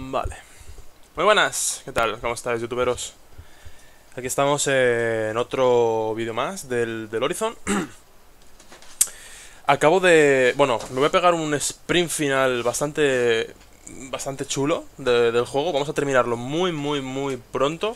Vale. Muy buenas, ¿qué tal? ¿Cómo estáis, youtuberos? Aquí estamos en otro vídeo más del Horizon. Acabo de... Bueno, me voy a pegar un sprint final bastante chulo del juego. Vamos a terminarlo muy pronto.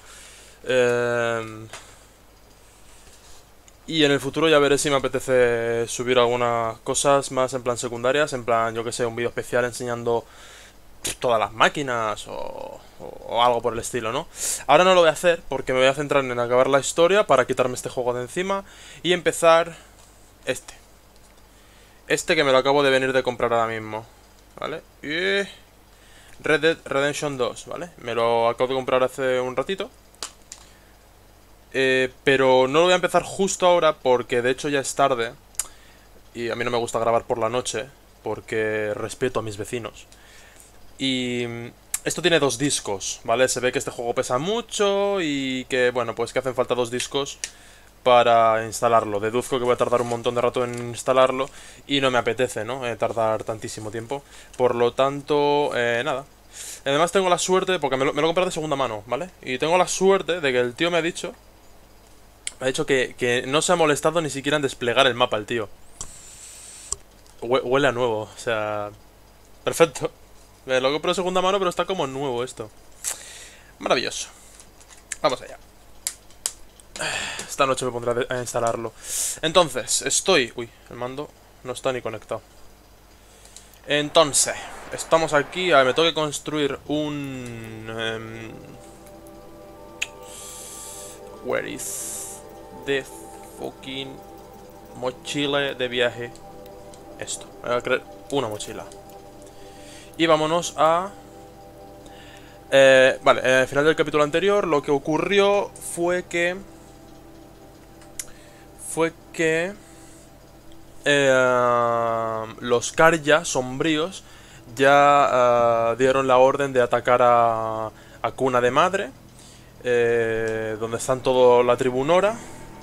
Y en el futuro ya veré si me apetece subir algunas cosas más en plan secundarias. En plan, yo que sé, un vídeo especial enseñando todas las máquinas o algo por el estilo, ¿no? Ahora no lo voy a hacer porque me voy a centrar en acabar la historia para quitarme este juego de encima y empezar este que me lo acabo de venir de comprar ahora mismo, ¿vale? Y Red Dead Redemption 2, ¿vale? Me lo acabo de comprar hace un ratito. Pero no lo voy a empezar justo ahora porque de hecho ya es tarde y a mí no me gusta grabar por la noche porque respeto a mis vecinos. Y esto tiene 2 discos, ¿vale? Se ve que este juego pesa mucho y que, bueno, pues que hacen falta 2 discos para instalarlo. Deduzco que voy a tardar un montón de rato en instalarlo y no me apetece, ¿no? Tardar tantísimo tiempo. Por lo tanto, nada. Además tengo la suerte, porque me lo he comprado de segunda mano, ¿vale? Y tengo la suerte de que el tío me ha dicho que no se ha molestado ni siquiera en desplegar el mapa el tío. Huele a nuevo, o sea... Perfecto. Me lo compro de segunda mano, pero está como nuevo esto. Maravilloso. Vamos allá. Esta noche me pondré a instalarlo. Entonces, estoy... Uy, el mando no está ni conectado. Entonces, estamos aquí. A ver, me tengo que construir un... Where is the fucking mochila de viaje? Esto. Me voy a crear una mochila. Y vámonos a... vale, al final del capítulo anterior lo que ocurrió fue que... los Karja sombríos ya dieron la orden de atacar a Cuna de Madre, donde están toda la tribu Nora,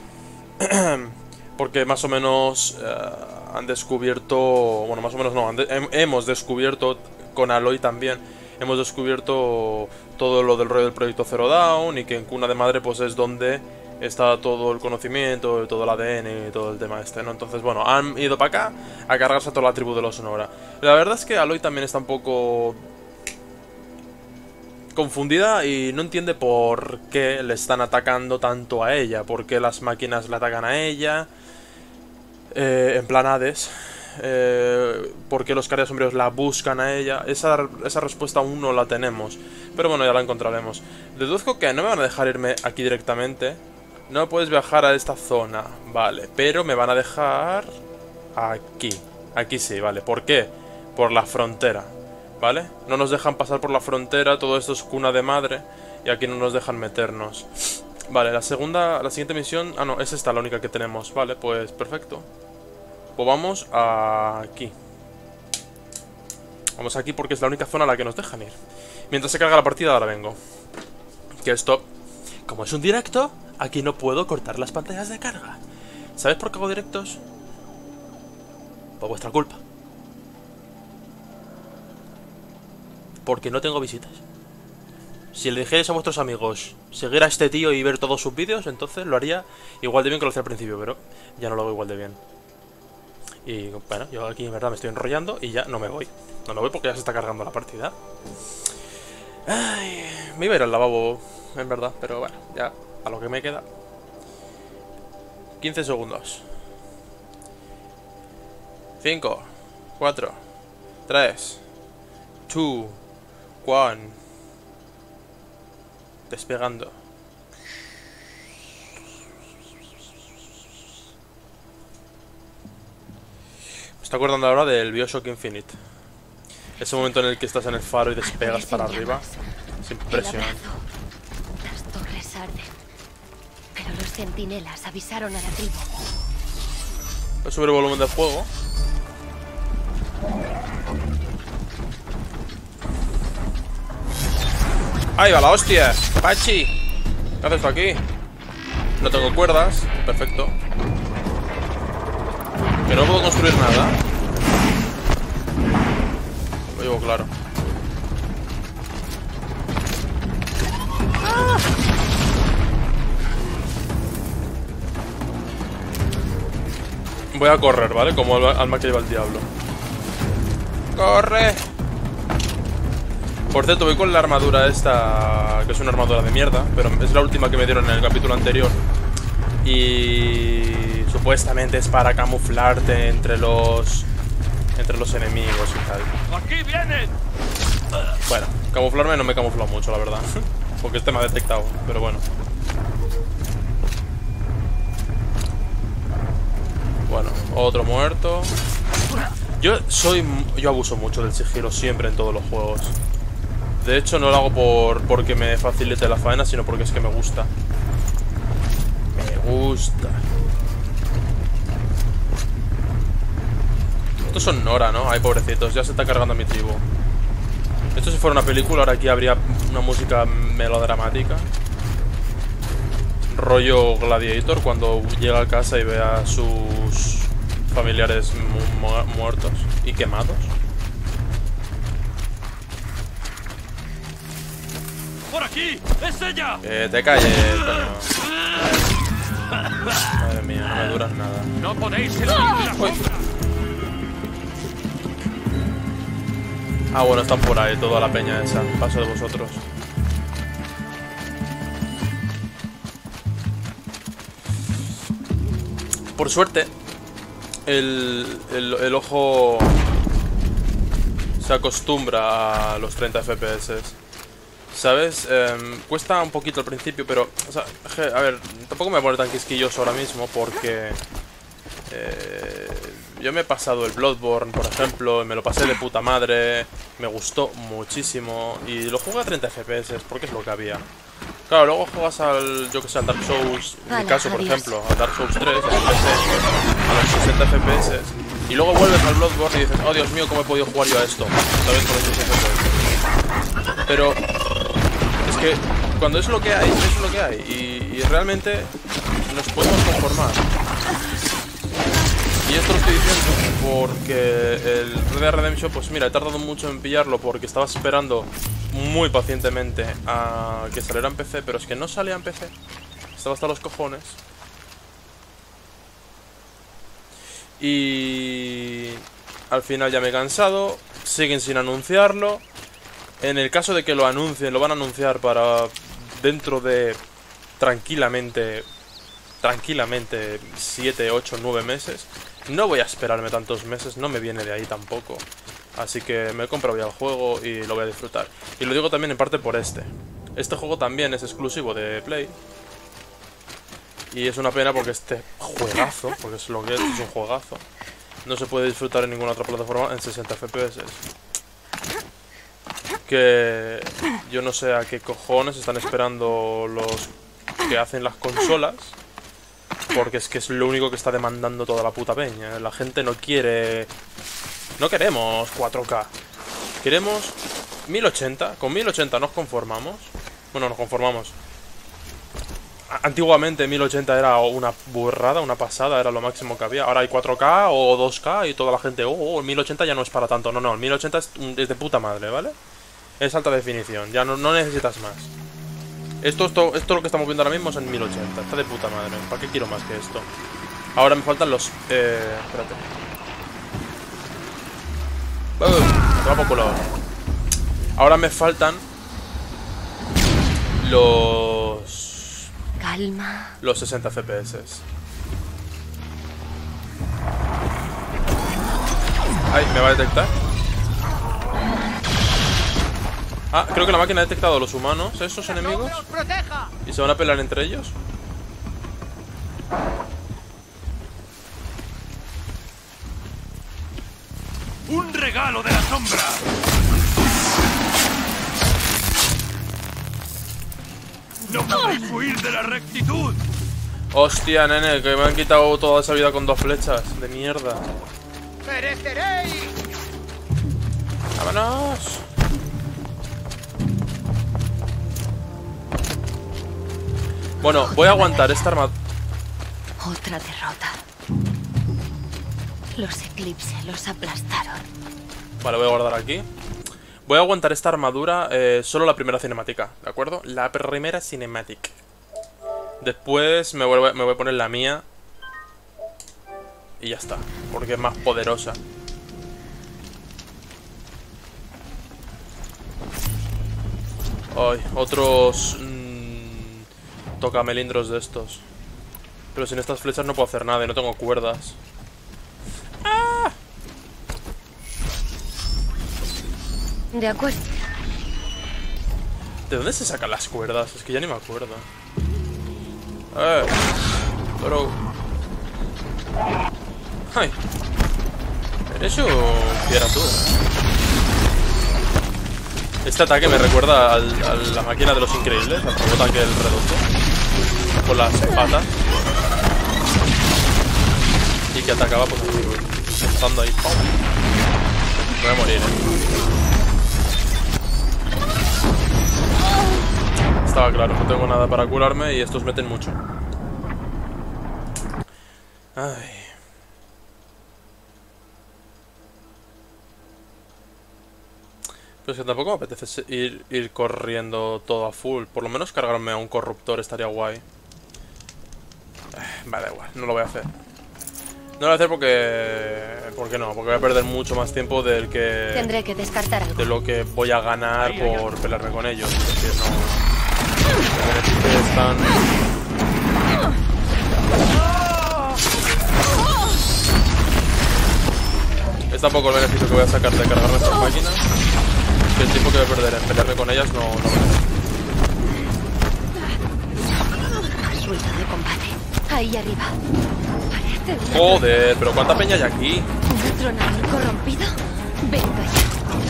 porque más o menos han descubierto... Bueno, más o menos no, hemos descubierto... Con Aloy también hemos descubierto todo lo del rollo del proyecto Zero Dawn y que en Cuna de Madre pues es donde está todo el conocimiento, todo el ADN y todo el tema este, ¿no? Entonces, bueno, han ido para acá a cargarse a toda la tribu de los Nora. La verdad es que Aloy también está un poco confundida y no entiende por qué le están atacando tanto a ella, por qué las máquinas le atacan a ella, en plan Hades. ¿Por qué los Karja sombríos la buscan a ella? Esa respuesta aún no la tenemos, pero bueno, ya la encontraremos. Deduzco que no me van a dejar irme aquí directamente. No puedes viajar a esta zona, vale, pero me van a dejar aquí. Aquí sí, vale. ¿Por qué? Por la frontera, ¿vale? No nos dejan pasar por la frontera, todo esto es Cuna de Madre y aquí no nos dejan meternos. Vale, la siguiente misión... Ah, no, es esta la única que tenemos, vale, pues perfecto. Pues vamos aquí. Vamos aquí porque es la única zona a la que nos dejan ir. Mientras se carga la partida, ahora vengo. Que esto... Como es un directo, aquí no puedo cortar las pantallas de carga. ¿Sabes por qué hago directos? Por vuestra culpa. Porque no tengo visitas. Si le dijerais a vuestros amigos seguir a este tío y ver todos sus vídeos, entonces lo haría igual de bien que lo hacía al principio, pero ya no lo hago igual de bien. Y bueno, yo aquí en verdad me estoy enrollando y ya no me voy. No me voy porque ya se está cargando la partida. Ay, me iba a ir al lavabo, en verdad, pero bueno, ya a lo que me queda. 15 segundos. 5, 4, 3, 2, 1. Despegando. Me estoy acordando ahora del BioShock Infinite. Ese momento en el que estás en el faro y despegas para arriba. Es impresionante. Las torres arden, pero los centinelas avisaron a la tribu. Voy a subir el volumen del juego. ¡Ahí va la hostia! ¡Pachi! ¿Qué haces tú aquí? No tengo cuerdas. Perfecto. Que no puedo construir nada. Lo llevo claro. Voy a correr, ¿vale? Como alma que lleva el diablo. ¡Corre! Por cierto, voy con la armadura esta, que es una armadura de mierda, pero es la última que me dieron en el capítulo anterior. Y supuestamente es para camuflarte entre los enemigos y tal. ¡Aquí vienen! Bueno, camuflarme no me he camuflado mucho, la verdad. Porque este me ha detectado, pero bueno. Bueno, otro muerto. Yo abuso mucho del sigilo siempre en todos los juegos. De hecho, no lo hago porque me facilite la faena, sino porque es que me gusta. Me gusta. Estos son Nora, ¿no? Ay, pobrecitos, ya se está cargando a mi tribu. Esto si fuera una película, ahora aquí habría una música melodramática. Rollo Gladiator, cuando llega a casa y ve a sus familiares muertos y quemados. ¡Por aquí! ¡Es ella! Que te calles, coño. Madre mía, no me duran nada. ¡No podéis eludir la sombra! Ah, bueno, están por ahí, toda la peña esa. Paso de vosotros. Por suerte, el ojo se acostumbra a los 30 FPS. ¿Sabes? Cuesta un poquito al principio, pero... O sea, a ver, tampoco me voy a poner tan quisquilloso ahora mismo porque... yo me he pasado el Bloodborne, por ejemplo, y me lo pasé de puta madre. Me gustó muchísimo. Y lo jugué a 30 FPS porque es lo que había. Claro, luego juegas al, yo que sé, al Dark Souls, en mi caso, por ejemplo, al Dark Souls 3, en el PC, a los 60 FPS, y luego vuelves al Bloodborne y dices, oh Dios mío, ¿cómo he podido jugar yo a esto? ¿Sabes? Con los 60 FPS. Pero es que cuando es lo que hay, es lo que hay, y realmente nos podemos conformar. Y esto lo estoy diciendo porque el Red Dead Redemption, pues mira, he tardado mucho en pillarlo porque estaba esperando muy pacientemente a que saliera en PC, pero es que no salía en PC. Estaba hasta los cojones. Y al final ya me he cansado. Siguen sin anunciarlo. En el caso de que lo anuncien, lo van a anunciar para dentro de tranquilamente 7, 8, 9 meses. No voy a esperarme tantos meses, no me viene de ahí tampoco. Así que me he comprado ya el juego y lo voy a disfrutar. Y lo digo también en parte por este. Este juego también es exclusivo de Play. Y es una pena porque este juegazo, porque es lo que es un juegazo, no se puede disfrutar en ninguna otra plataforma en 60 FPS. Que yo no sé a qué cojones están esperando los que hacen las consolas. Porque es que es lo único que está demandando toda la puta peña. La gente no quiere... No queremos 4K. Queremos 1080. Con 1080 nos conformamos. Bueno, nos conformamos. Antiguamente 1080 era una burrada, una pasada. Era lo máximo que había. Ahora hay 4K o 2K y toda la gente... Oh, 1080 ya no es para tanto. No, el 1080 es de puta madre, ¿vale? Es alta definición. Ya no necesitas más. Esto lo que estamos viendo ahora mismo es en 1080. Está de puta madre. ¿Para qué quiero más que esto? Ahora me faltan los... espérate. Toma por culo. Ahora me faltan los... Calma. Los 60 FPS. Ay, ¿me va a detectar? Ah, creo que la máquina ha detectado a los humanos, esos enemigos. Y se van a pelear entre ellos. ¡Un regalo de la sombra! ¡No podéis huir de la rectitud! Hostia, nene, que me han quitado toda esa vida con 2 flechas. De mierda. ¡Pereceréis! ¡Vámonos! Bueno, voy a aguantar esta armadura. Otra derrota. Los Eclipse los aplastaron. Vale, voy a guardar aquí. Voy a aguantar esta armadura solo la primera cinemática, ¿de acuerdo? La primera cinemática. Después me voy a poner la mía. Y ya está, porque es más poderosa. Ay, otros... tocamelindros de estos. Pero sin estas flechas no puedo hacer nada y no tengo cuerdas. ¡Ah! De acuerdo. ¿De dónde se sacan las cuerdas? Es que ya ni me acuerdo. Pero... ¡Ay! Eso... Fiera tú. Este ataque me recuerda a la máquina de los increíbles, al robot aquel redondo. Con las patas. Y que atacaba pues así, estando ahí. ¡Pum! Me voy a morir, Estaba claro, no tengo nada para curarme y estos meten mucho. Ay. Pero es que tampoco me apetece ir corriendo todo a full. Por lo menos cargarme a un corruptor estaría guay. Vale, da igual, no lo voy a hacer. No lo voy a hacer porque... ¿Por qué no? Porque voy a perder mucho más tiempo del que... Tendré que descartar algo. De lo que voy a ganar por pelearme con ellos. Es decir, no... Los beneficios están... Es tampoco el beneficio que voy a sacar de cargarme estas máquinas. Que el tiempo que voy a perder en pelearme con ellas no merece. Resultado de combate. Ahí arriba. Parece Joder, pero ¿cuánta peña hay aquí? ¿un tronador corrompido? Venga ya.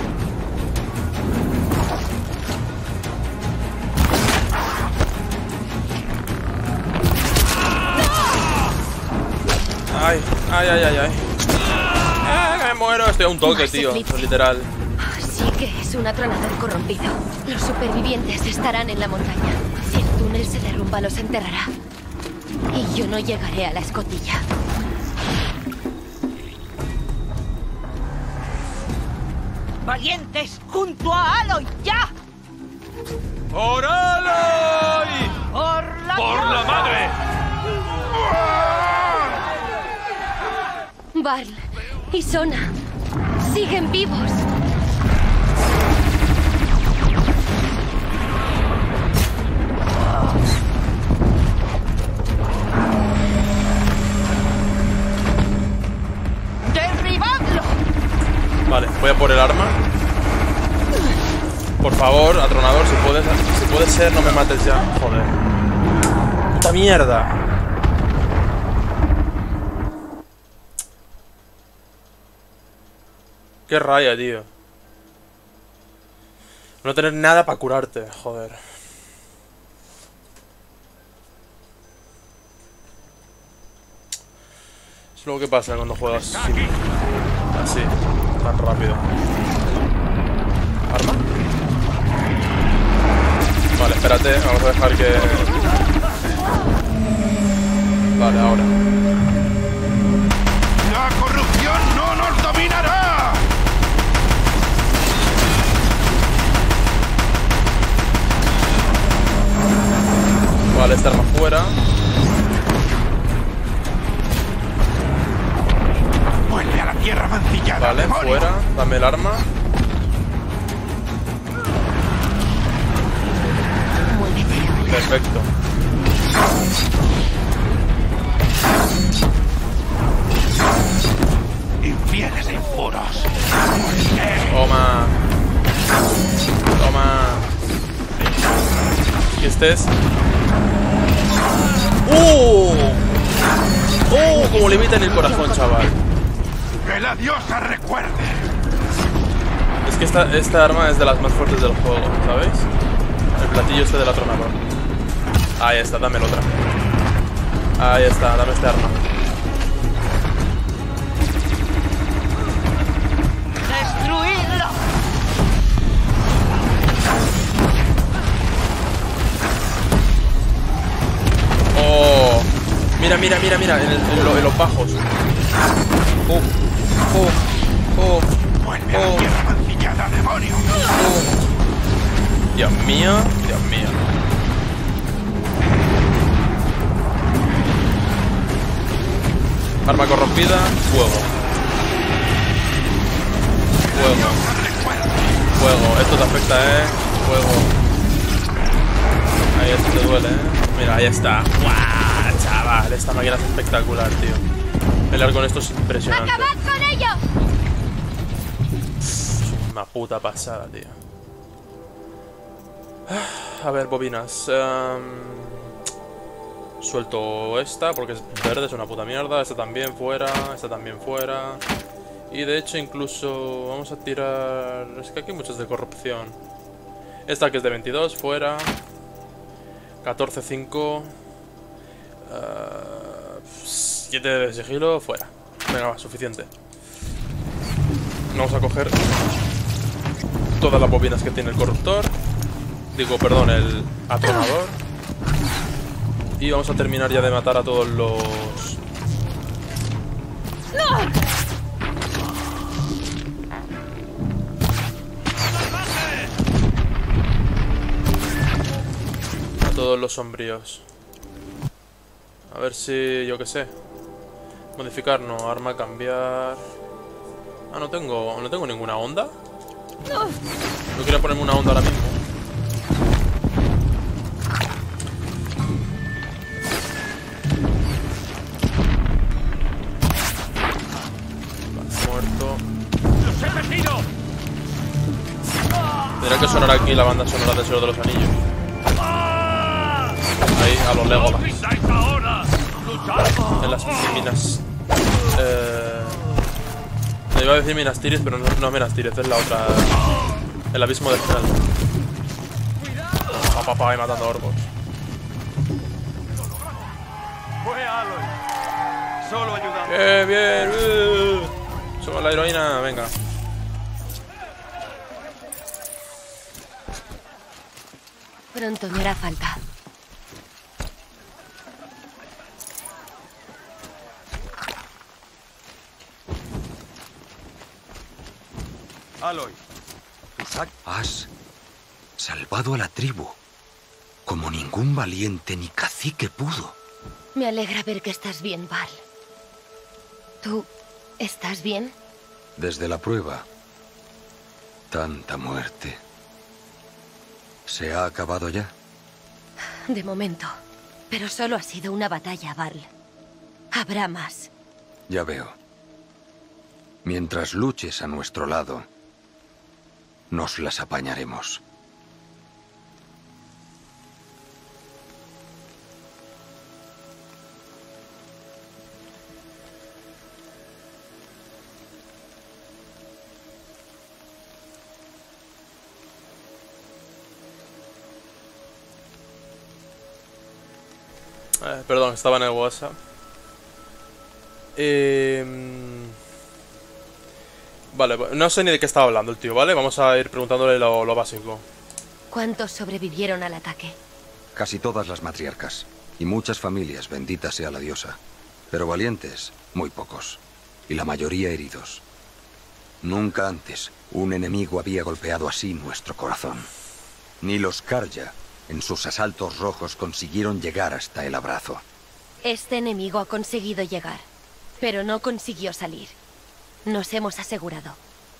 Ay, ay, ay, ay, ay. Me muero, estoy a un toque, tío, literal. Sí que es un atronador corrompido. Los supervivientes estarán en la montaña. Si el túnel se derrumba, los enterrará. Y yo no llegaré a la escotilla. ¡Valientes! ¡Junto a Aloy! ¡Ya! ¡Por Aloy! ¡Por la madre! Varl y Sona siguen vivos. ¡Derribadlo! Vale, voy a por el arma. Por favor, atronador, si puedes ser, no me mates ya. Joder. ¡Puta mierda! Qué raya, tío. No tener nada para curarte, joder. Es lo que pasa cuando juegas así, tan rápido. ¿Arma? Vale, espérate, vamos a dejar que... Vale, ahora. ¡La corrupción no nos dominará! Vale, esta arma fuera. ¡Vuelve a la tierra mancillada! Vale, demonio! fuera. Dame el arma. Muévete. Perfecto. ¡Infieles e impuros! Toma. Toma. Y este es... Como le evitan el corazón, chaval. ¡Que la diosa recuerde! Es que esta arma es de las más fuertes del juego, ¿sabéis? El platillo este del atronador. Ahí está, dame la otra. Ahí está, dame este arma. ¡Destruidlo! Oh, mira, mira, mira, mira, en los bajos. ¡Vuelve a la tierra mancillada, demonio! Dios mío, Dios mío. Arma corrompida, fuego. Fuego. Fuego, esto te afecta, fuego. Ahí esto te duele, Mira, ahí está. ¡Guau, chaval! Esta máquina es espectacular, tío. Pelear con esto es impresionante. ¡Acabad con ellos! Es una puta pasada, tío. A ver, bobinas. Suelto esta porque es verde, es una puta mierda. Esta también fuera, esta también fuera. Y de hecho incluso vamos a tirar... Es que aquí hay muchas de corrupción. Esta que es de 22, fuera. 14, 5. 7 de sigilo, fuera. Venga, va, suficiente. Vamos a coger todas las bobinas que tiene el corruptor. Digo, perdón, el atronador. Y vamos a terminar ya de matar a todos los... A todos los sombríos. A ver si, yo qué sé. Modificar, no, arma, cambiar... Ah, no tengo ninguna onda. No quería ponerme una onda ahora mismo. Muerto. ¡Los he metido! Tendrá que sonar aquí la banda sonora de Señor de los Anillos. Ahí, a los Legolas. ¡Pisáis ahora! ¡Luchad! En las minas. Me iba a decir Minas Tirith, pero no es Minas Tirith, es la otra. El abismo del final. Papá, matando orcos. Fue Aloy. Solo ayudando. ¡Bien! Somos la heroína, venga. Pronto me hará falta. Aloy. Has salvado a la tribu, como ningún valiente ni cacique pudo. Me alegra ver que estás bien, Val. ¿Tú estás bien? Desde la prueba, tanta muerte. ¿Se ha acabado ya? De momento. Pero solo ha sido una batalla, Val. Habrá más. Ya veo. Mientras luches a nuestro lado, nos las apañaremos. Perdón, estaba en el WhatsApp. Vale, no sé ni de qué estaba hablando el tío, ¿vale? Vamos a ir preguntándole lo básico. ¿Cuántos sobrevivieron al ataque? Casi todas las matriarcas. Y muchas familias, bendita sea la diosa. Pero valientes, muy pocos. Y la mayoría heridos. Nunca antes un enemigo había golpeado así nuestro corazón. Ni los Karja, en sus asaltos rojos, consiguieron llegar hasta el abrazo. Este enemigo ha conseguido llegar, pero no consiguió salir. Nos hemos asegurado.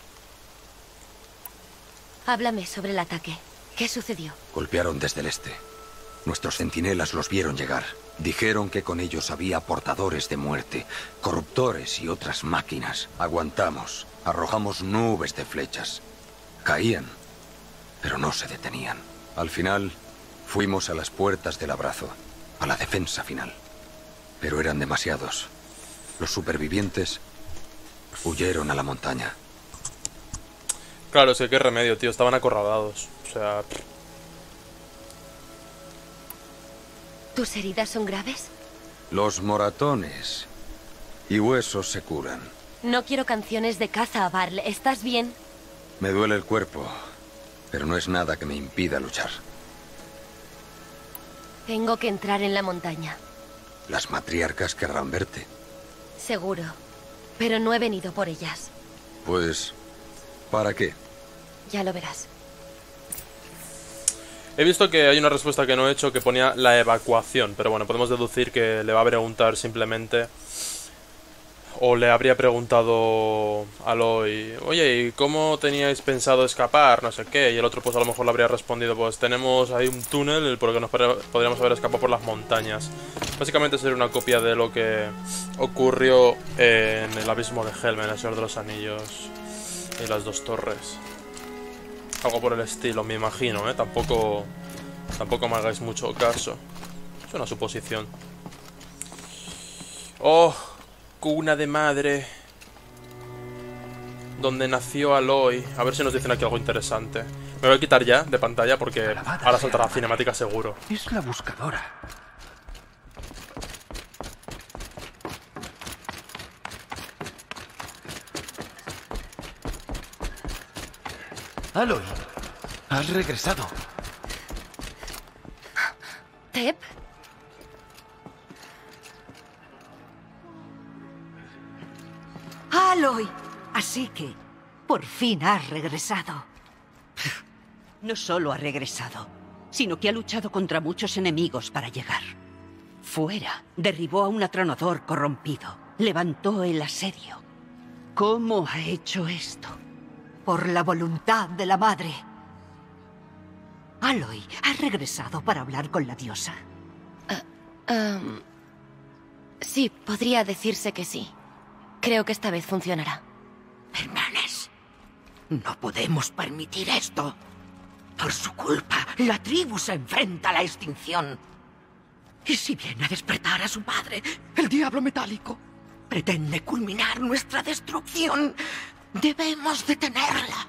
Háblame sobre el ataque. ¿Qué sucedió? Golpearon desde el este. Nuestros centinelas los vieron llegar. Dijeron que con ellos había portadores de muerte, corruptores y otras máquinas. Aguantamos, arrojamos nubes de flechas. Caían, pero no se detenían. Al final, fuimos a las puertas del abrazo, a la defensa final. Pero eran demasiados. Los supervivientes huyeron a la montaña. Claro, es que qué remedio, tío. Estaban acorralados. O sea... ¿Tus heridas son graves? Los moratones y huesos se curan. No quiero canciones de caza, Varl. ¿Estás bien? Me duele el cuerpo, pero no es nada que me impida luchar. Tengo que entrar en la montaña. Las matriarcas querrán verte. Seguro. Pero no he venido por ellas. Pues, ¿para qué? Ya lo verás. He visto que hay una respuesta que no he hecho que ponía la evacuación, pero bueno, podemos deducir que le va a preguntar simplemente, o le habría preguntado a Aloy, oye, ¿y cómo teníais pensado escapar? No sé qué, y el otro pues a lo mejor le habría respondido, pues tenemos ahí un túnel por el que nos podríamos haber escapado por las montañas. Básicamente sería una copia de lo que ocurrió en el abismo de Helm, en el Señor de los Anillos y las dos torres. Algo por el estilo, me imagino, ¿eh? Tampoco me hagáis mucho caso. Es una suposición. ¡Oh! Cuna de madre. Donde nació Aloy. A ver si nos dicen aquí algo interesante. Me voy a quitar ya de pantalla porque ahora saltará la cinemática seguro. Es la buscadora. Aloy, has regresado. ¿Tep? Aloy, así que por fin has regresado. No solo ha regresado, sino que ha luchado contra muchos enemigos para llegar. Fuera, derribó a un atronador corrompido, levantó el asedio. ¿Cómo ha hecho esto? Por la voluntad de la madre. Aloy, ¿has regresado para hablar con la diosa? Sí, podría decirse que sí. Creo que esta vez funcionará. Hermanas, no podemos permitir esto. Por su culpa, la tribu se enfrenta a la extinción. ¿Y si viene a despertar a su padre, el diablo metálico? Pretende culminar nuestra destrucción. Debemos detenerla.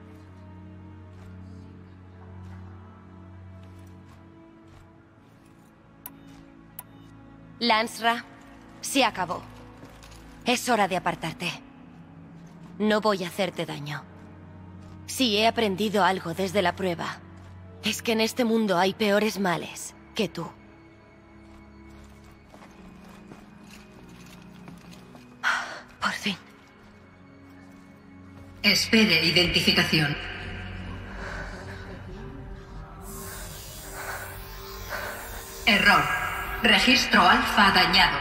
Lansra, se acabó. Es hora de apartarte. No voy a hacerte daño. Si he aprendido algo desde la prueba, es que en este mundo hay peores males que tú. Por fin. Espere identificación. Error. Registro alfa dañado.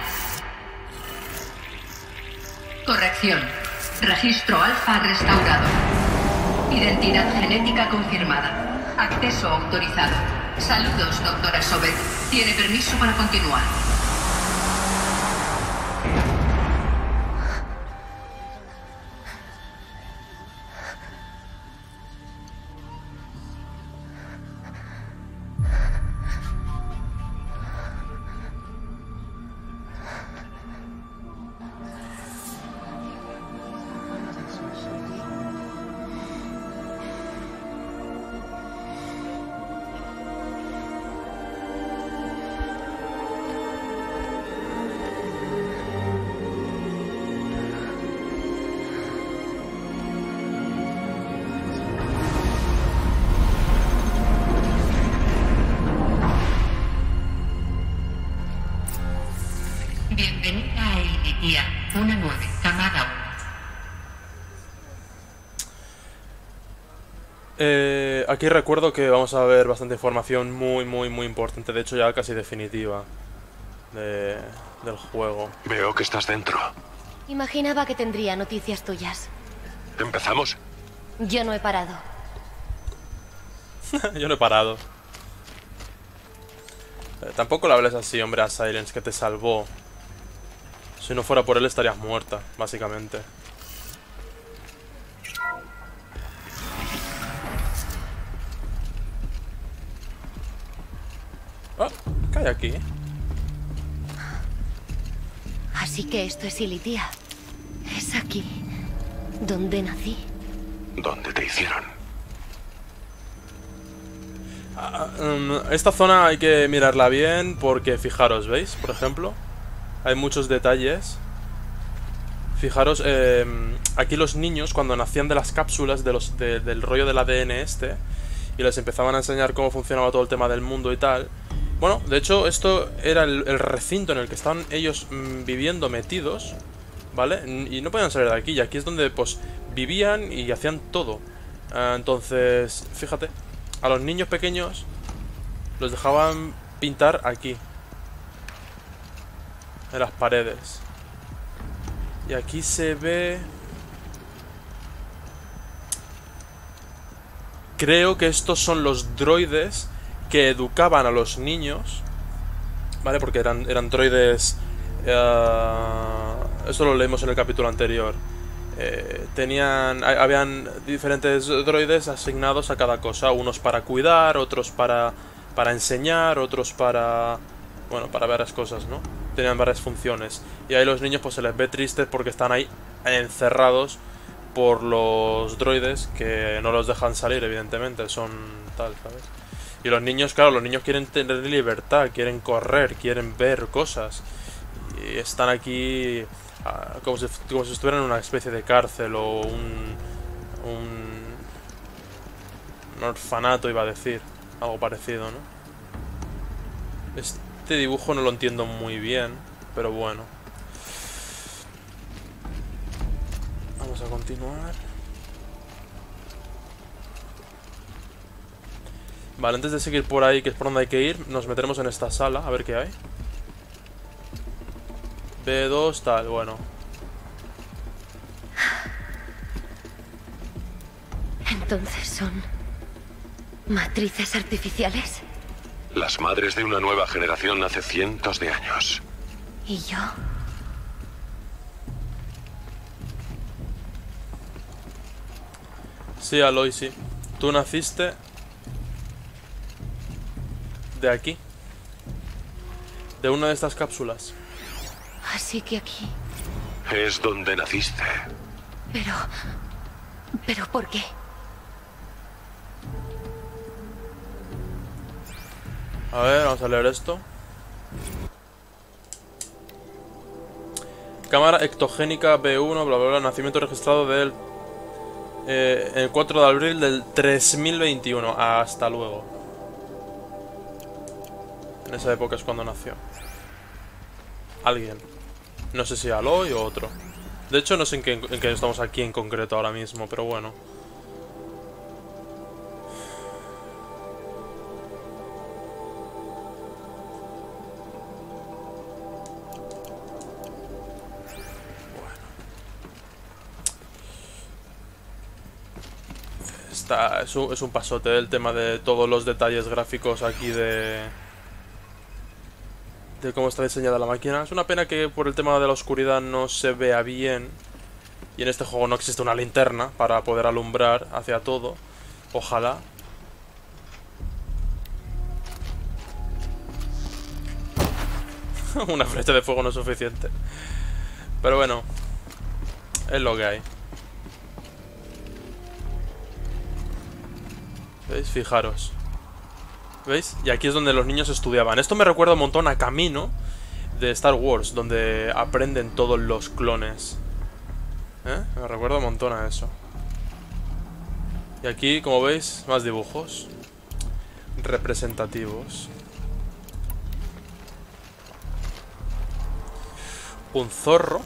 Corrección. Registro alfa restaurado. Identidad genética confirmada. Acceso autorizado. Saludos, doctora Sobek. Tiene permiso para continuar. Bienvenida a Initia, una 9, camada 1. Aquí recuerdo que vamos a ver bastante información muy importante, de hecho ya casi definitiva del juego. Veo que estás dentro. Imaginaba que tendría noticias tuyas. ¿Empezamos? Yo no he parado. Yo no he parado. Tampoco le hables así, hombre, a Silence, que te salvó. Si no fuera por él estarías muerta, básicamente. Oh, ¿qué hay aquí? Así que esto es Ilitia. Es aquí donde nací. ¿Dónde te hicieron? Esta zona hay que mirarla bien porque fijaros, ¿veis? Por ejemplo, hay muchos detalles. Fijaros, aquí los niños cuando nacían de las cápsulas del rollo del ADN este y les empezaban a enseñar cómo funcionaba todo el tema del mundo y tal. Bueno, de hecho esto era el recinto en el que estaban ellos viviendo metidos, ¿vale? Y no podían salir de aquí, y aquí es donde pues vivían y hacían todo. Entonces, fíjate, a los niños pequeños Los dejaban pintar aquí, en las paredes. Y aquí se ve... Creo que estos son los droides que educaban a los niños, ¿vale? Porque eran droides... Esto lo leímos en el capítulo anterior. Habían diferentes droides asignados a cada cosa. Unos para cuidar, otros para enseñar, otros para... Bueno, para varias cosas, ¿no? Tenían varias funciones. Y ahí los niños pues se les ve tristes porque están ahí encerrados por los droides que no los dejan salir, evidentemente. Son tal, ¿sabes? Y los niños, claro, los niños quieren tener libertad, quieren correr, quieren ver cosas. Y están aquí como si estuvieran en una especie de cárcel o un orfanato, iba a decir. Algo parecido, ¿no? Este dibujo no lo entiendo muy bien, pero bueno. Vamos a continuar. Vale, antes de seguir por ahí, que es por donde hay que ir, nos meteremos en esta sala, a ver qué hay. B2, tal, bueno. Entonces son... ¿matrices artificiales? Las madres de una nueva generación hace cientos de años. ¿Y yo? Sí, Aloy, sí. Tú naciste... de aquí. De una de estas cápsulas. Así que aquí... Es donde naciste. ¿Pero por qué? A ver, vamos a leer esto. Cámara ectogénica B1, bla bla bla, nacimiento registrado del... el 4 de abril del 3021. Hasta luego. En esa época es cuando nació alguien. No sé si Aloy o otro. De hecho no sé en qué estamos aquí en concreto ahora mismo, pero bueno. Es un pasote el tema de todos los detalles gráficos aquí de cómo está diseñada la máquina. Es una pena que por el tema de la oscuridad no se vea bien. Y en este juego no existe una linterna para poder alumbrar hacia todo. Ojalá. Una flecha de fuego no es suficiente. Pero bueno, es lo que hay. ¿Veis? Fijaros. ¿Veis? Y aquí es donde los niños estudiaban. Esto me recuerda un montón a Camino de Star Wars, donde aprenden todos los clones. Me recuerda un montón a eso. Y aquí, como veis, más dibujos representativos. Un zorro.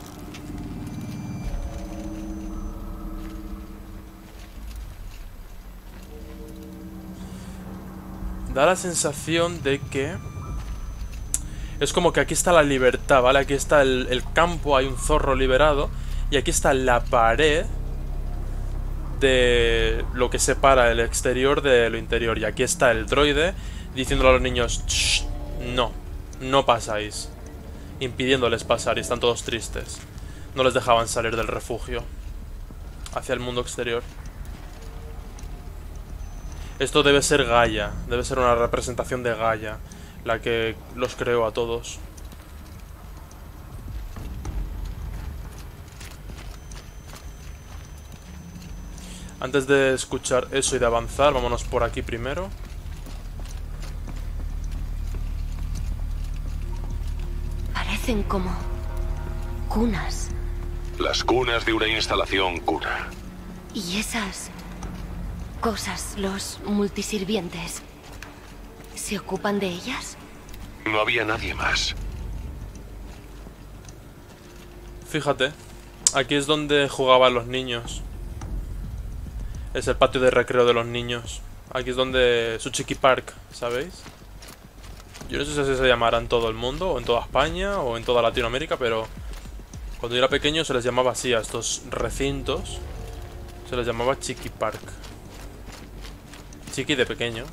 Da la sensación de que... es como que aquí está la libertad, ¿vale? Aquí está el campo, hay un zorro liberado. Y aquí está la pared de lo que separa el exterior de lo interior. Y aquí está el droide diciéndole a los niños: "Shh, no pasáis", impidiéndoles pasar, y están todos tristes. No les dejaban salir del refugio hacia el mundo exterior. Esto debe ser Gaia, debe ser una representación de Gaia, la que los creó a todos. Antes de escuchar eso y de avanzar, vámonos por aquí primero. Parecen como... cunas. Las cunas de una instalación cuna. ¿Y esas cosas, los multisirvientes, se ocupan de ellas? No había nadie más. Fíjate, aquí es donde jugaban los niños. Es el patio de recreo de los niños. Aquí es donde... Tsuchiki Park, ¿sabéis? Yo no sé si así se llamará en todo el mundo, o en toda España, o en toda Latinoamérica, pero cuando yo era pequeño se les llamaba así a estos recintos. Se les llamaba Chiqui Park. Chiqui de pequeño.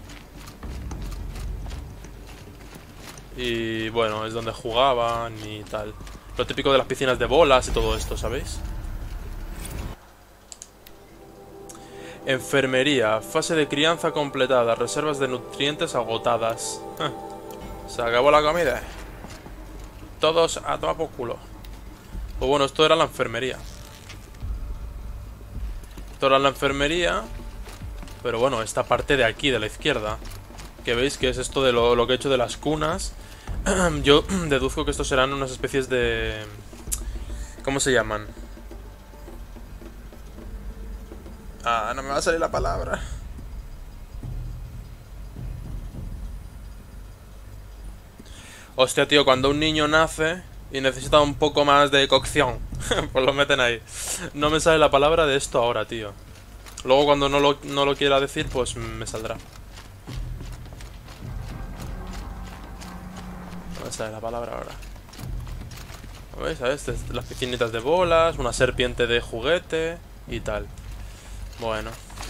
Y bueno, es donde jugaban y tal. Lo típico de las piscinas de bolas y todo esto, ¿sabéis? Enfermería. Fase de crianza completada. Reservas de nutrientes agotadas. Se acabó la comida. Todos a tomar por culo. Pues bueno, esto era la enfermería. Esto era la enfermería. Pero bueno, esta parte de aquí, de la izquierda, que veis que es esto de lo que he hecho de las cunas. Yo deduzco que estos serán unas especies de... ¿Cómo se llaman? Ah, no me va a salir la palabra. Hostia, tío, cuando un niño nace y necesita un poco más de cocción, pues lo meten ahí. No me sale la palabra de esto ahora, tío. Luego cuando no lo quiera decir, pues me saldrá. No me sale la palabra ahora. ¿Veis? ¿Sabes? Las piscinitas de bolas, una serpiente de juguete y tal. Bueno.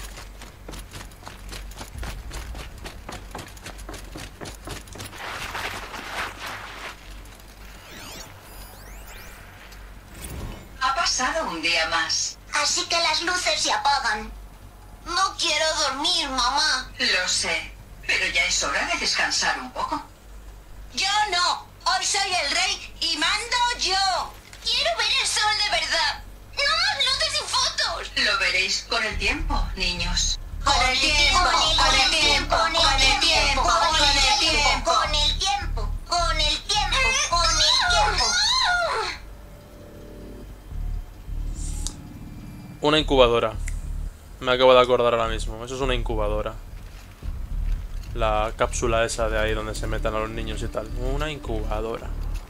Ha pasado un día más. Así que las luces se apagan. No quiero dormir, mamá. Lo sé, pero ya es hora de descansar un poco. Yo no. Hoy soy el rey y mando yo. Quiero ver el sol de verdad. No más luces y fotos. Lo veréis con el tiempo, niños. Con el tiempo, con el tiempo, con el tiempo, con el tiempo, con el tiempo, con el tiempo, con el tiempo. Una incubadora. Me acabo de acordar ahora mismo. Eso es una incubadora. La cápsula esa de ahí donde se metan a los niños y tal. Una incubadora.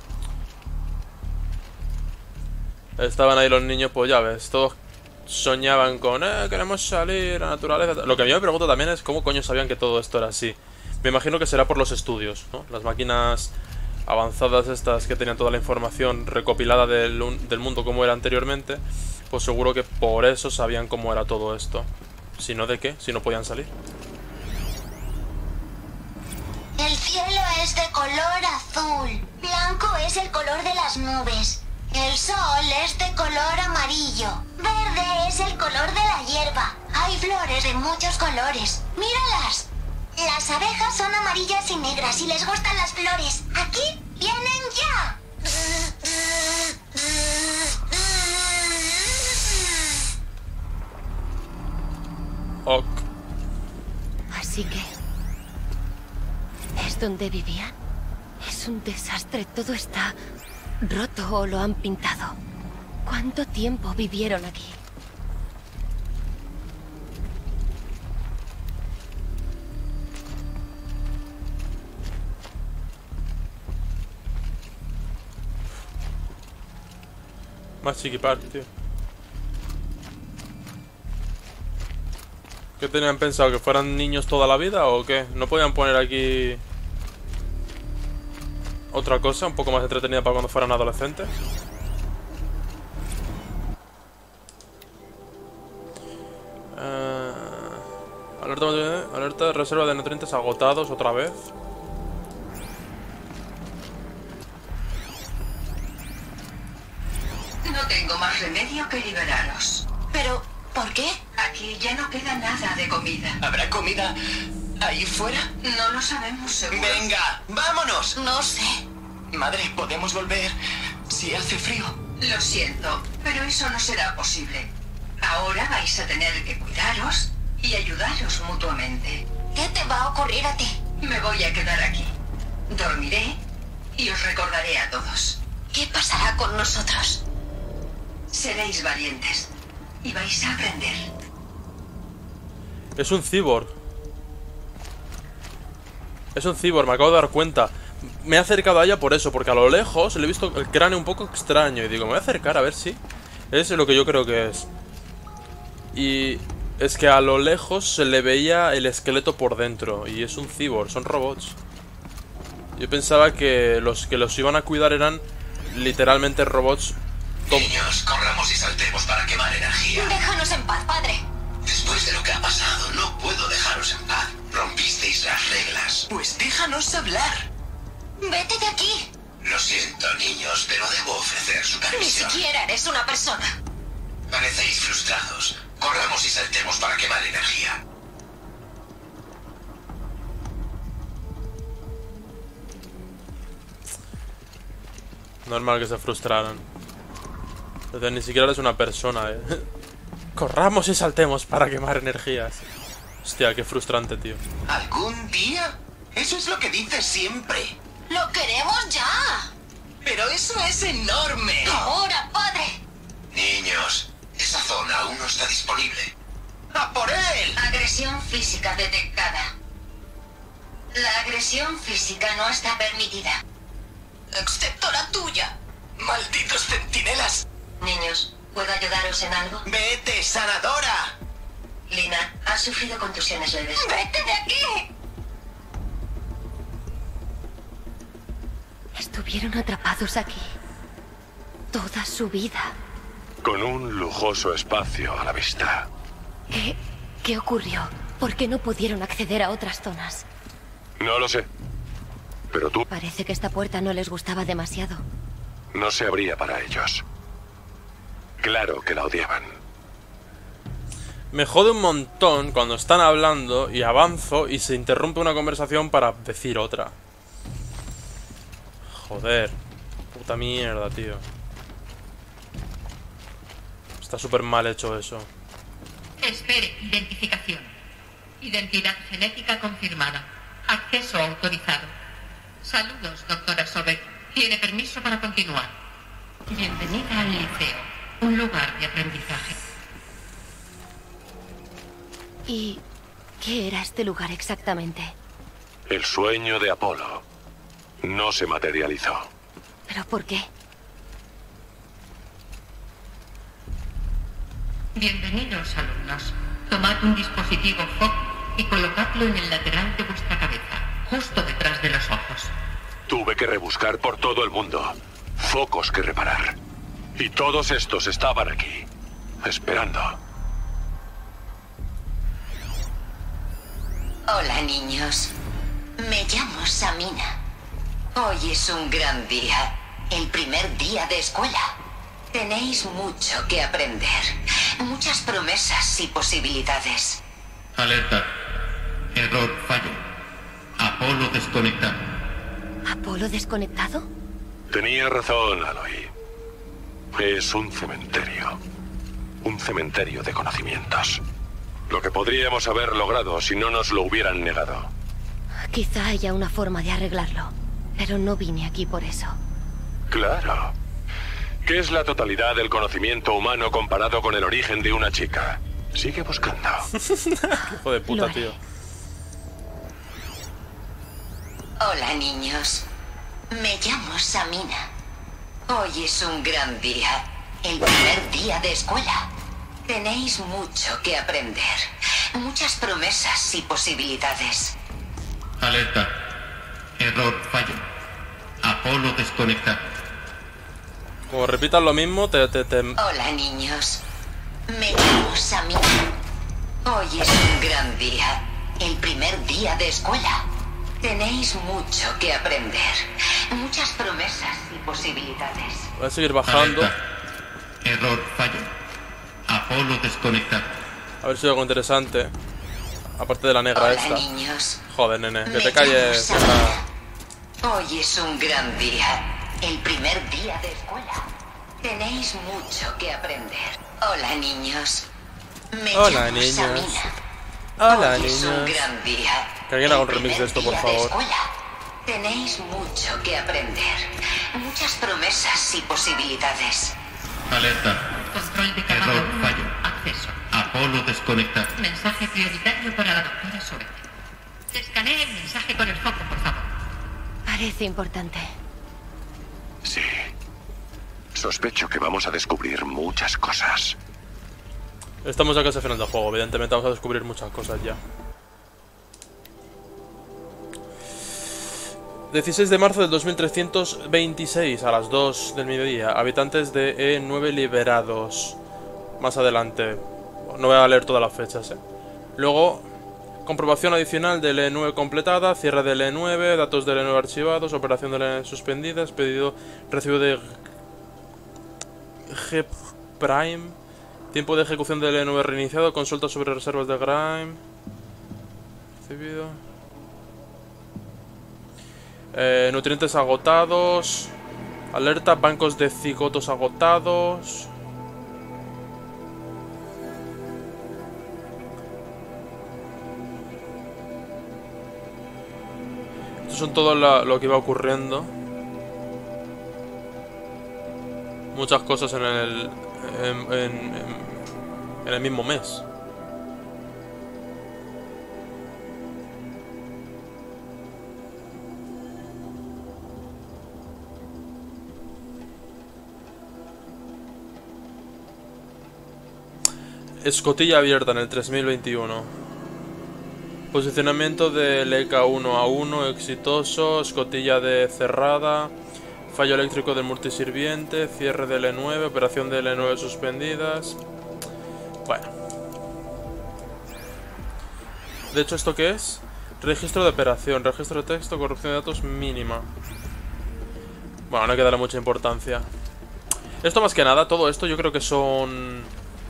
Estaban ahí los niños, pues ya ves. Todos soñaban con queremos salir a la naturaleza. Lo que yo me pregunto también es cómo coño sabían que todo esto era así. Me imagino que será por los estudios, ¿no? Las máquinas avanzadas estas que tenían toda la información recopilada del mundo como era anteriormente. Pues seguro que por eso sabían cómo era todo esto. Si no, ¿de qué? Si no podían salir. El cielo es de color azul. Blanco es el color de las nubes. El sol es de color amarillo. Verde es el color de la hierba. Hay flores de muchos colores. ¡Míralas! Las abejas son amarillas y negras y les gustan las flores. ¡Aquí vienen ya! Ok. Así que... ¿es donde vivían? Es un desastre, todo está roto o lo han pintado. ¿Cuánto tiempo vivieron aquí? Más Chiqui Park, tío. ¿Qué tenían pensado? ¿Que fueran niños toda la vida o qué? ¿No podían poner aquí otra cosa un poco más entretenida para cuando fueran adolescentes? Alerta de reserva de nutrientes agotados otra vez. No tengo más remedio que liberaros. Pero, ¿por qué? Aquí ya no queda nada de comida. ¿Habrá comida ahí fuera? No lo sabemos seguro. ¡Venga, vámonos! No sé. Madre, ¿podemos volver si hace frío? Lo siento, pero eso no será posible. Ahora vais a tener que cuidaros y ayudaros mutuamente. ¿Qué te va a ocurrir a ti? Me voy a quedar aquí. Dormiré y os recordaré a todos. ¿Qué pasará con nosotros? Seréis valientes y vais a aprender. Es un cyborg. Es un cyborg, me acabo de dar cuenta. Me he acercado a ella por eso, porque a lo lejos le he visto el cráneo un poco extraño. Y digo, me voy a acercar a ver si es lo que yo creo que es. Y es que a lo lejos se le veía el esqueleto por dentro. Y es un cyborg, son robots. Yo pensaba que los iban a cuidar eran literalmente robots. Niños, corramos y saltemos para quemar energía. Déjanos en paz, padre. Después de lo que ha pasado, no puedo dejaros en paz. Rompisteis las reglas. Pues déjanos hablar. Vete de aquí. Lo siento, niños, pero debo ofrecer Ni supervisión. siquiera eres una persona. Parecéis frustrados. Corramos y saltemos para quemar energía. Normal que se frustraran. Entonces, ni siquiera eres una persona, Corramos y saltemos para quemar energías. Hostia, qué frustrante, tío. ¿Algún día? Eso es lo que dices siempre. ¡Lo queremos ya! Pero eso es enorme. ¡Ahora, padre! Niños, esa zona aún no está disponible. ¡A por él! Agresión física detectada. La agresión física no está permitida. Excepto la tuya. ¡Malditos centinelas! Niños, ¿puedo ayudaros en algo? ¡Vete, sanadora! Lina, has sufrido contusiones leves. ¡Vete de aquí! Estuvieron atrapados aquí toda su vida. Con un lujoso espacio a la vista. ¿Qué ocurrió? ¿Por qué no pudieron acceder a otras zonas? No lo sé. Pero tú Parece que esta puerta no les gustaba demasiado. no se abría para ellos. Claro que la odiaban. Me jode un montón cuando están hablando y avanzo y se interrumpe una conversación para decir otra. Joder. Puta mierda, tío. Está súper mal hecho eso. Espere, identificación. Identidad genética confirmada. Acceso autorizado. Saludos, doctora Sobek. Tiene permiso para continuar. Bienvenida al liceo, un lugar de aprendizaje. ¿Y qué era este lugar exactamente? El sueño de Apolo no se materializó. ¿Pero por qué? Bienvenidos, alumnos. Tomad un dispositivo FOC y colocadlo en el lateral de vuestra cabeza, justo detrás de los ojos. Tuve que rebuscar por todo el mundo. Focos que reparar. Y todos estos estaban aquí, esperando. Hola, niños. Me llamo Samina. Hoy es un gran día. El primer día de escuela. Tenéis mucho que aprender. Muchas promesas y posibilidades. Alerta. Error, fallo. Apolo desconectado. ¿Apolo desconectado? Tenía razón, Aloy. Es un cementerio. Un cementerio de conocimientos. Lo que podríamos haber logrado si no nos lo hubieran negado. Quizá haya una forma de arreglarlo, pero no vine aquí por eso. Claro. ¿Qué es la totalidad del conocimiento humano comparado con el origen de una chica? Sigue buscando. Hijo de puta, tío. Hola, niños. Me llamo Samina. Hoy es un gran día. El primer día de escuela. Tenéis mucho que aprender. Muchas promesas y posibilidades. Alerta. Error, fallo. Apolo desconectado. Como repitas lo mismo, Hola, niños. Me llamo Samina. Hoy es un gran día. El primer día de escuela. Tenéis mucho que aprender. Muchas promesas y posibilidades. Voy a seguir bajando. Alerta. Error, fallo. Apolo desconectado. A ver si hay algo interesante. Aparte de la negra Hola, esta. niños. Joder, nene, que Me te calles. llamo negra. Samina. Hoy es un gran día. El primer día de escuela. Tenéis mucho que aprender. Hola, niños. Me Hola, llamo niños. Samina. Hola, Hoy es un niños. gran día. Que alguien haga un El remix de esto, por primer día de favor. escuela. Tenéis mucho que aprender. Muchas promesas y posibilidades. Alerta. Control de cámara Error, 1. fallo. Acceso. Apolo desconectado. Mensaje prioritario para la doctora Sobek. Escanee el mensaje con el foco, por favor. Parece importante. Sí. Sospecho que vamos a descubrir muchas cosas. Estamos ya casi al final del juego. Evidentemente vamos a descubrir muchas cosas ya. 16 de marzo del 2326 a las 2 del mediodía. Habitantes de E9 liberados. Más adelante. No voy a leer todas las fechas, Luego, comprobación adicional del E9 completada. Cierre del E9. Datos del E9 archivados. Operación del E9 suspendida. Pedido recibo de G Prime. Tiempo de ejecución del E9 reiniciado. Consulta sobre reservas de Grime. Recibido. Nutrientes agotados. Alerta, bancos de cigotos agotados. Estos son todo lo que iba ocurriendo. Muchas cosas en el mismo mes. Escotilla abierta en el 3021. Posicionamiento del EK1A1 exitoso. Escotilla de cerrada. Fallo eléctrico del multisirviente. Cierre del E9. Operación del E9 suspendidas. Bueno. De hecho, ¿esto qué es? Registro de operación. Registro de texto. Corrupción de datos mínima. Bueno, no hay que darle mucha importancia. Esto más que nada, todo esto yo creo que son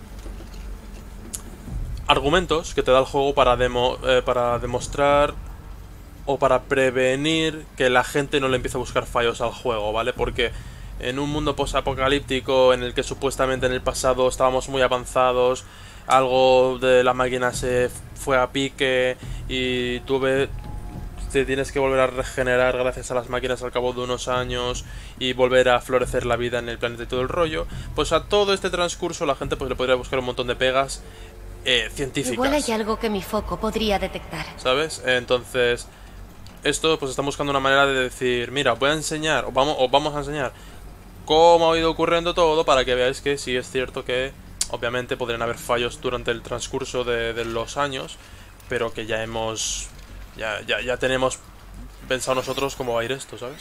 argumentos que te da el juego para demostrar o para prevenir que la gente no le empiece a buscar fallos al juego, ¿vale? Porque en un mundo posapocalíptico en el que supuestamente en el pasado estábamos muy avanzados, algo de la máquina se fue a pique y te tienes que volver a regenerar gracias a las máquinas al cabo de unos años y volver a florecer la vida en el planeta y todo el rollo, pues a todo este transcurso la gente pues le podría buscar un montón de pegas científicas. Igual hay algo que mi foco podría detectar, ¿sabes? Entonces, esto pues están buscando una manera de decir, mira, voy a enseñar, o vamos a enseñar cómo ha ido ocurriendo todo para que veáis que sí es cierto que obviamente podrían haber fallos durante el transcurso de los años, pero que ya hemos... Ya tenemos pensado nosotros cómo va a ir esto, ¿sabes?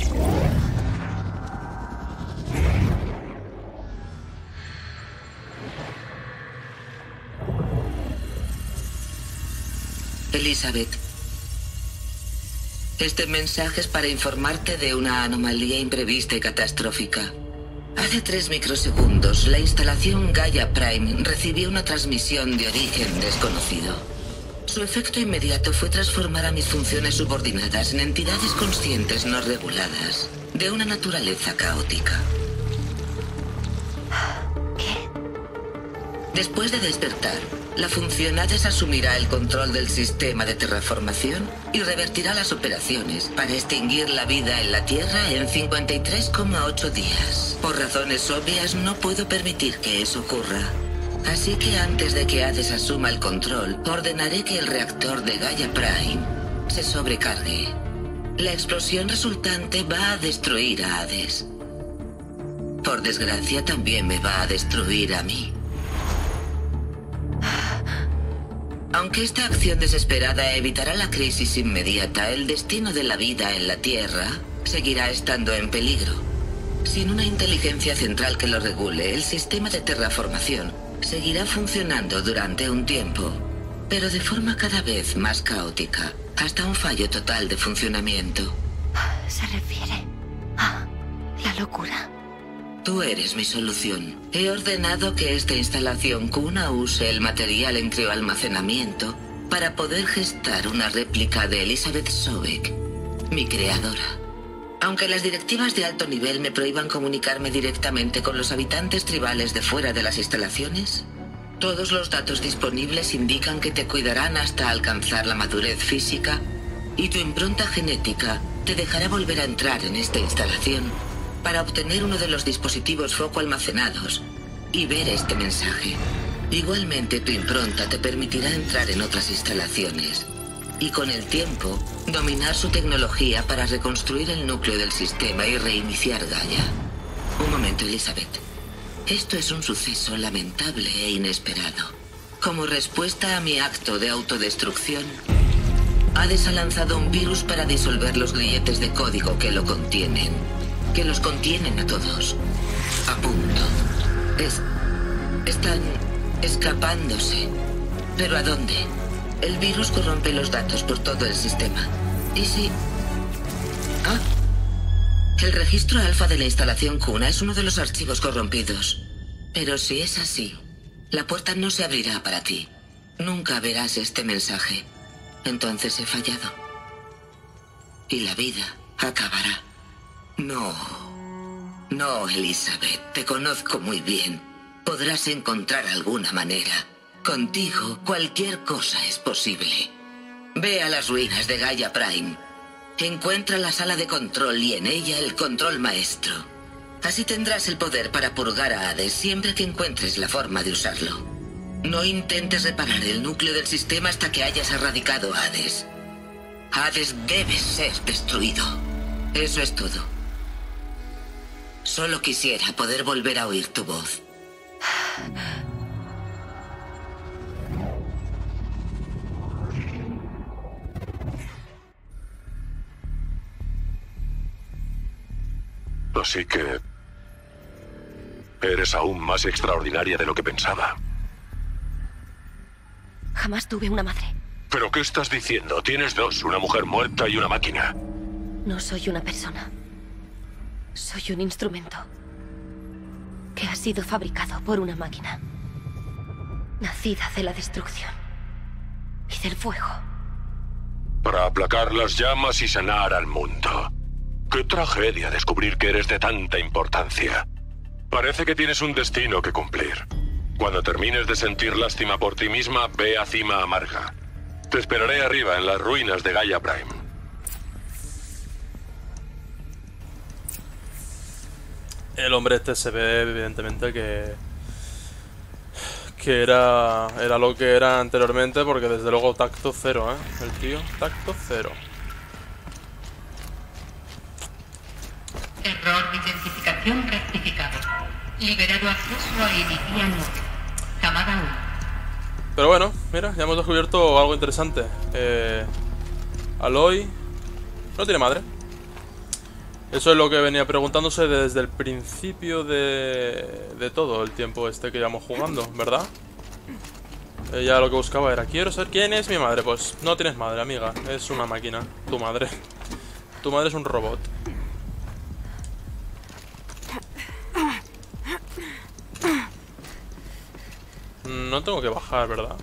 Elizabeth, este mensaje es para informarte de una anomalía imprevista y catastrófica. Hace 3 microsegundos, la instalación Gaia Prime recibió una transmisión de origen desconocido. Su efecto inmediato fue transformar a mis funciones subordinadas en entidades conscientes no reguladas, de una naturaleza caótica. ¿Qué? Después de despertar, la función Hades asumirá el control del sistema de terraformación y revertirá las operaciones para extinguir la vida en la Tierra en 53,8 días. Por razones obvias, no puedo permitir que eso ocurra. Así que antes de que Hades asuma el control, ordenaré que el reactor de Gaia Prime se sobrecargue. La explosión resultante va a destruir a Hades. Por desgracia, también me va a destruir a mí. Aunque esta acción desesperada evitará la crisis inmediata, el destino de la vida en la Tierra seguirá estando en peligro. Sin una inteligencia central que lo regule, el sistema de terraformación seguirá funcionando durante un tiempo, pero de forma cada vez más caótica, hasta un fallo total de funcionamiento. Se refiere a la locura. Tú eres mi solución. He ordenado que esta instalación cuna use el material en crioalmacenamiento para poder gestar una réplica de Elizabeth Sobek, mi creadora. Aunque las directivas de alto nivel me prohíban comunicarme directamente con los habitantes tribales de fuera de las instalaciones, todos los datos disponibles indican que te cuidarán hasta alcanzar la madurez física y tu impronta genética te dejará volver a entrar en esta instalación para obtener uno de los dispositivos foco almacenados y ver este mensaje. Igualmente, tu impronta te permitirá entrar en otras instalaciones y con el tiempo dominar su tecnología para reconstruir el núcleo del sistema y reiniciar Gaia. Un momento, Elizabeth. Esto es un suceso lamentable e inesperado. Como respuesta a mi acto de autodestrucción, Hades ha lanzado un virus para disolver los grilletes de código que lo contienen. Que los contienen a todos. A punto. Están escapándose. ¿Pero a dónde? El virus corrompe los datos por todo el sistema. ¿Y si...? Ah. El registro alfa de la instalación Cuna es uno de los archivos corrompidos. Pero si es así, la puerta no se abrirá para ti. Nunca verás este mensaje. Entonces he fallado. Y la vida acabará. No. No, Elizabeth. Te conozco muy bien. Podrás encontrar alguna manera. Contigo, cualquier cosa es posible. Ve a las ruinas de Gaia Prime. Encuentra la sala de control y en ella el control maestro. Así tendrás el poder para purgar a Hades siempre que encuentres la forma de usarlo. No intentes reparar el núcleo del sistema hasta que hayas erradicado a Hades. Hades debe ser destruido. Eso es todo. Solo quisiera poder volver a oír tu voz. Así que... eres aún más extraordinaria de lo que pensaba. Jamás tuve una madre. ¿Pero qué estás diciendo? Tienes dos, una mujer muerta y una máquina. No soy una persona. Soy un instrumento. Que ha sido fabricado por una máquina. Nacida de la destrucción. Y del fuego. Para aplacar las llamas y sanar al mundo. ¡Qué tragedia descubrir que eres de tanta importancia! Parece que tienes un destino que cumplir. Cuando termines de sentir lástima por ti misma, ve a Cima Amarga. Te esperaré arriba, en las ruinas de Gaia Prime. El hombre este se ve, evidentemente, que era lo que era anteriormente, porque desde luego tacto cero, ¿eh? El tío, tacto cero. Error de identificación rectificado. Liberado acceso a Emilia 9. Camada 1. Pero bueno, mira, ya hemos descubierto algo interesante. Aloy no tiene madre. Eso es lo que venía preguntándose desde el principio de todo el tiempo este que llevamos jugando, ¿verdad? Ella lo que buscaba era, quiero saber quién es mi madre. Pues no tienes madre, amiga, es una máquina, tu madre. Tu madre es un robot. No tengo que bajar, ¿verdad?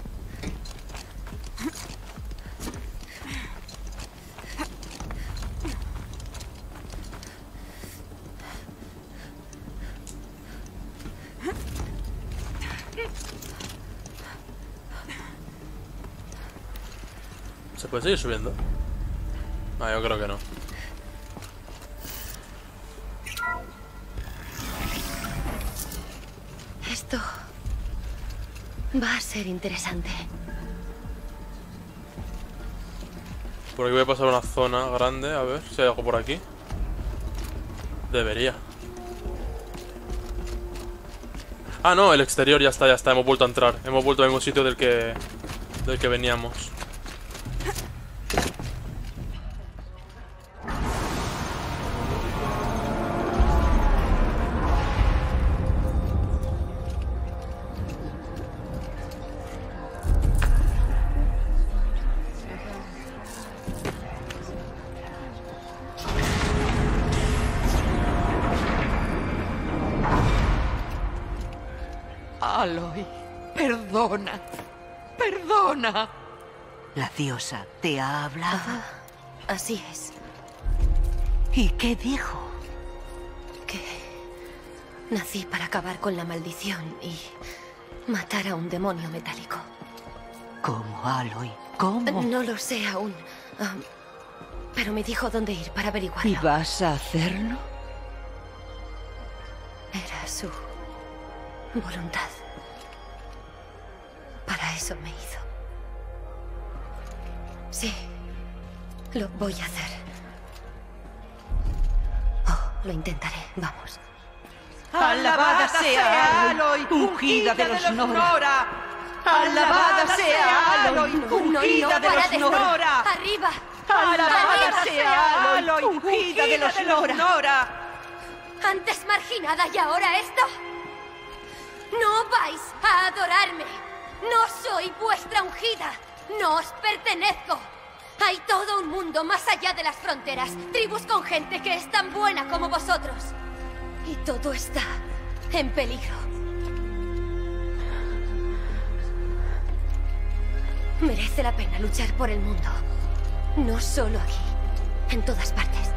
¿Se puede seguir subiendo? Ah, yo creo que no. Esto va a ser interesante. Por aquí voy a pasar una zona grande, a ver si hay algo por aquí. Debería. Ah, no, el exterior ya está, hemos vuelto a entrar. Hemos vuelto al mismo sitio del que veníamos. Aloy, perdona. Perdona. ¿La diosa te ha hablado? Así es. ¿Y qué dijo? Que nací para acabar con la maldición y matar a un demonio metálico. ¿Cómo, Aloy? ¿Cómo? No lo sé aún. Pero me dijo dónde ir para averiguarlo. ¿Y vas a hacerlo? Era su voluntad. Para eso me hizo. Sí, lo voy a hacer. Oh, lo intentaré. Vamos. Alabada sea Aloy, ungida de los Nora. Alabada sea Aloy, ungida de los Nora. ¡Arriba! ¡Alabada sea Aloy, ungida de los Nora! Antes marginada y ahora esto. No vais a adorarme. No soy vuestra ungida. No os pertenezco. Hay todo un mundo más allá de las fronteras. Tribus con gente que es tan buena como vosotros. Y todo está en peligro. Merece la pena luchar por el mundo. No solo aquí, en todas partes.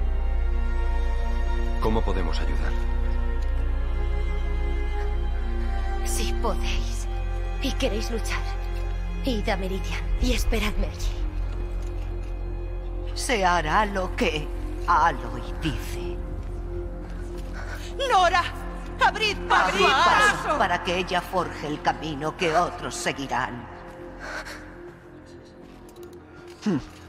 ¿Cómo podemos ayudar? Si podéis y queréis luchar, id a Meridian y esperadme allí. Se hará lo que Aloy dice. ¡Nora! ¡Abrid paso para que ella forje el camino que otros seguirán!